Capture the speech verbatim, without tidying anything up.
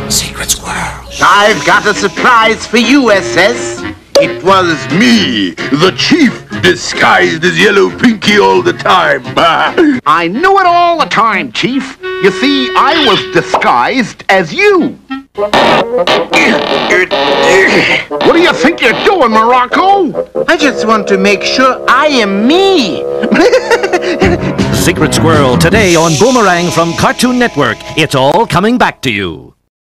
Secret Squirrel. I've got a surprise for you, S S. It was me, the chief, disguised as Yellow Pinky all the time. I knew it all the time, Chief. You see, I was disguised as you. What do you think you're doing, Morocco? I just want to make sure I am me. Secret Squirrel today on Boomerang from Cartoon Network. It's all coming back to you.